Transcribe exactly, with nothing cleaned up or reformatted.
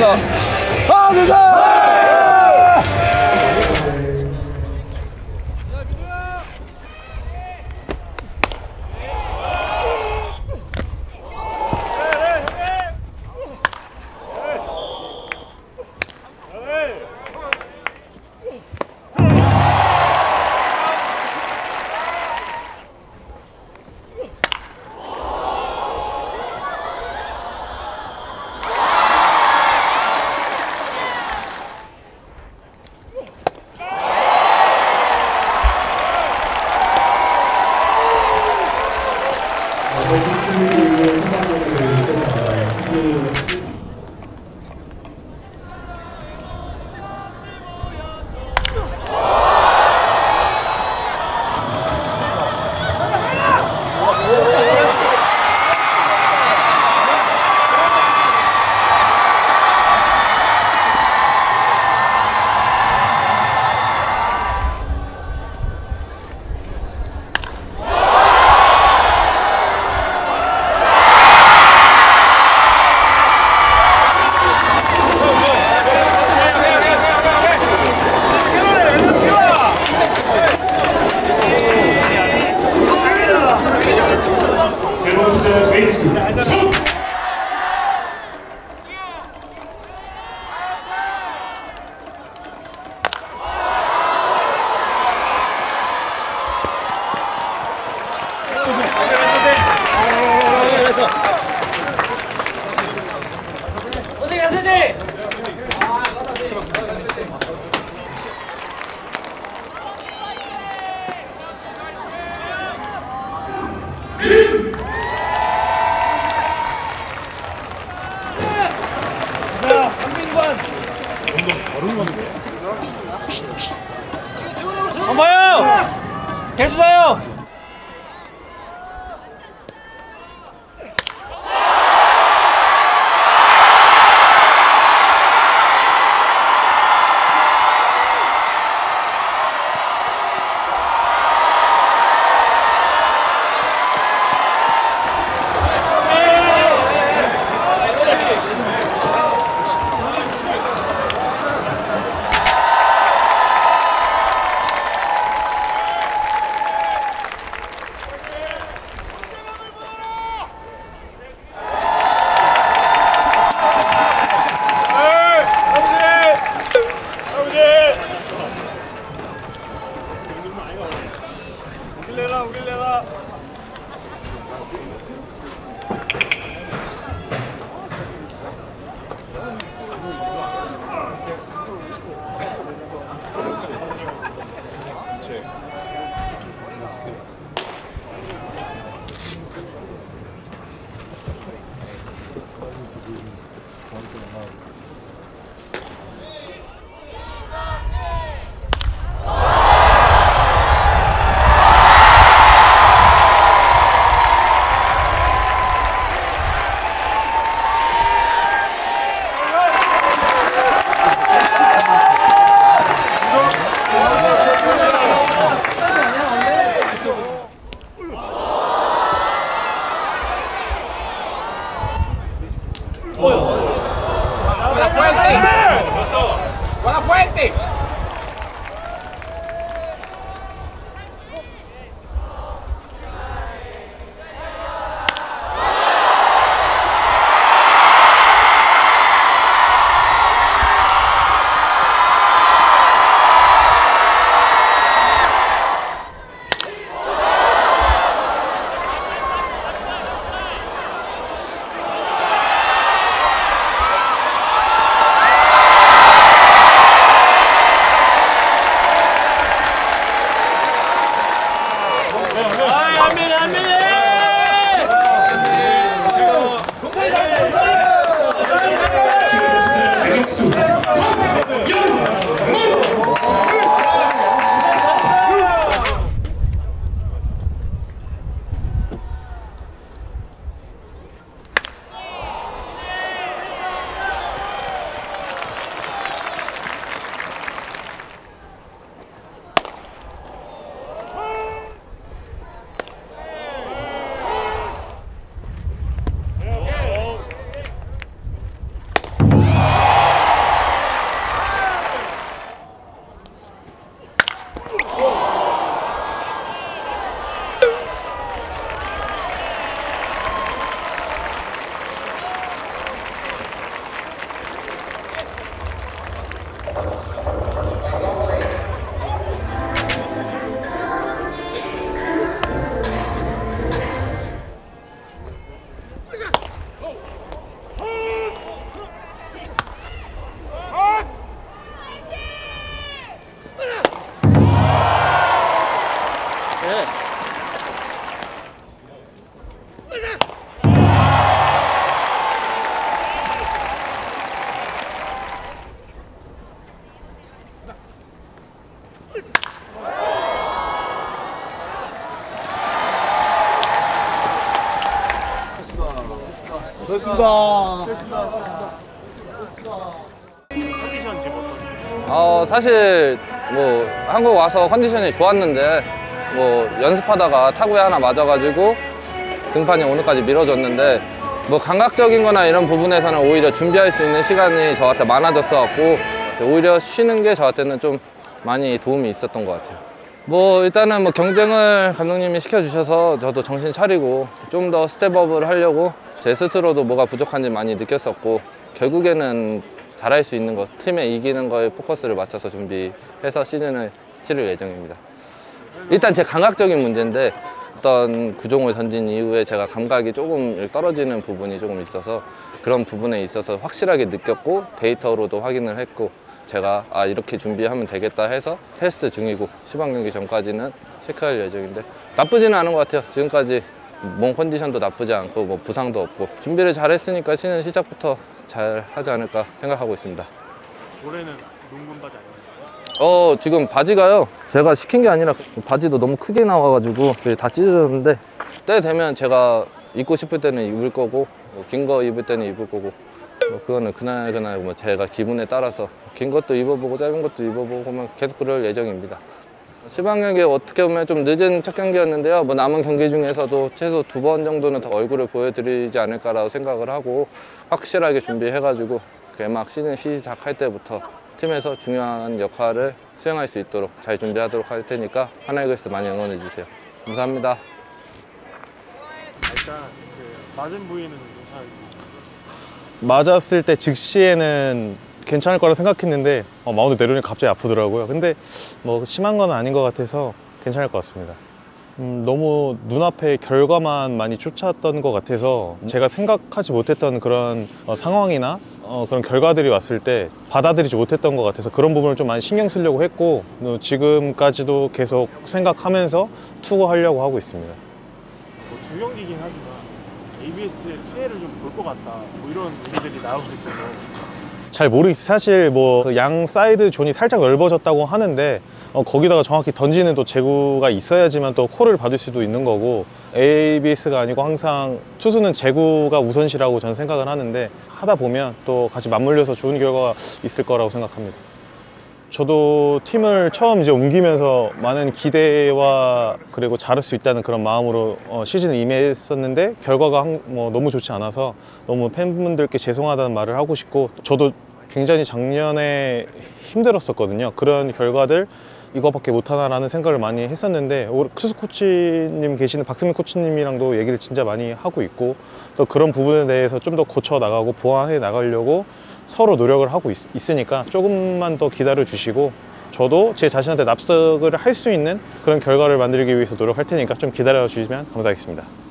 됐어. 아, 됐어. 엄마요! 개수사요! 좋습니다. 좋습니다. 좋습니다. 컨디션 지금 어떠세요? 어, 사실 뭐 한국 와서 컨디션이 좋았는데 뭐 연습하다가 타구에 하나 맞아가지고 등판이 오늘까지 미뤄졌는데 뭐 감각적인 거나 이런 부분에서는 오히려 준비할 수 있는 시간이 저한테 많아졌어 갖고 오히려 쉬는 게 저한테는 좀 많이 도움이 있었던 것 같아요. 뭐 일단은 뭐 경쟁을 감독님이 시켜주셔서 저도 정신 차리고 좀 더 스텝업을 하려고 제 스스로도 뭐가 부족한지 많이 느꼈었고 결국에는 잘할 수 있는 것, 팀에 이기는 거에 포커스를 맞춰서 준비해서 시즌을 치를 예정입니다. 일단 제 감각적인 문제인데 어떤 구종을 던진 이후에 제가 감각이 조금 떨어지는 부분이 조금 있어서 그런 부분에 있어서 확실하게 느꼈고 데이터로도 확인을 했고 제가 아 이렇게 준비하면 되겠다 해서 테스트 중이고 시범 경기 전까지는 체크할 예정인데 나쁘지는 않은 것 같아요. 지금까지 몸 컨디션도 나쁘지 않고 뭐 부상도 없고 준비를 잘 했으니까 시즌 시작부터 잘 하지 않을까 생각하고 있습니다. 올해는 농구 바지 아니에요? 어 지금 바지가요 제가 시킨 게 아니라 바지도 너무 크게 나와가지고 다 찢어졌는데 때 되면 제가 입고 싶을 때는 입을 거고 뭐 긴 거 입을 때는 입을 거고 뭐 그거는 그날 그날 뭐 제가 기분에 따라서 긴 것도 입어보고 짧은 것도 입어보고 계속 그럴 예정입니다. 시범 경기 어떻게 보면 좀 늦은 첫 경기였는데요. 뭐 남은 경기 중에서도 최소 두 번 정도는 더 얼굴을 보여드리지 않을까라고 생각을 하고 확실하게 준비해가지고 개막 시즌 시작할 때부터 팀에서 중요한 역할을 수행할 수 있도록 잘 준비하도록 할 테니까 하나이글스 많이 응원해 주세요. 감사합니다. 일단 그 맞은 부위는 괜찮은지. 맞았을 때 즉시에는 괜찮을 거라 생각했는데 어, 마운드 내려오니까 갑자기 아프더라고요. 근데 뭐 심한 건 아닌 것 같아서 괜찮을 것 같습니다. 음, 너무 눈앞에 결과만 많이 쫓았던 것 같아서 제가 생각하지 못했던 그런 어, 상황이나 어, 그런 결과들이 왔을 때 받아들이지 못했던 것 같아서 그런 부분을 좀 많이 신경 쓰려고 했고 어, 지금까지도 계속 생각하면서 투구하려고 하고 있습니다. 뭐 두 경기긴 하지만 에이비에스의 수혜를 좀 볼 것 같다 뭐 이런 얘기들이 나오고 있어서 잘 모르겠어요. 사실 뭐 양 사이드 존이 살짝 넓어졌다고 하는데 어, 거기다가 정확히 던지는 또 제구가 있어야지만 또 콜을 받을 수도 있는 거고 에이비에스가 아니고 항상 투수는 제구가 우선시라고 저는 생각을 하는데 하다 보면 또 같이 맞물려서 좋은 결과가 있을 거라고 생각합니다. 저도 팀을 처음 이제 옮기면서 많은 기대와 그리고 잘할 수 있다는 그런 마음으로 어, 시즌을 임했었는데 결과가 한, 뭐 너무 좋지 않아서 너무 팬분들께 죄송하다는 말을 하고 싶고 저도 굉장히 작년에 힘들었었거든요. 그런 결과들 이거밖에 못하나라는 생각을 많이 했었는데 크루스 코치님 계시는 박승민 코치님이랑도 얘기를 진짜 많이 하고 있고 또 그런 부분에 대해서 좀 더 고쳐 나가고 보완해 나가려고 서로 노력을 하고 있, 있으니까 조금만 더 기다려 주시고 저도 제 자신한테 납득을 할 수 있는 그런 결과를 만들기 위해서 노력할 테니까 좀 기다려 주시면 감사하겠습니다.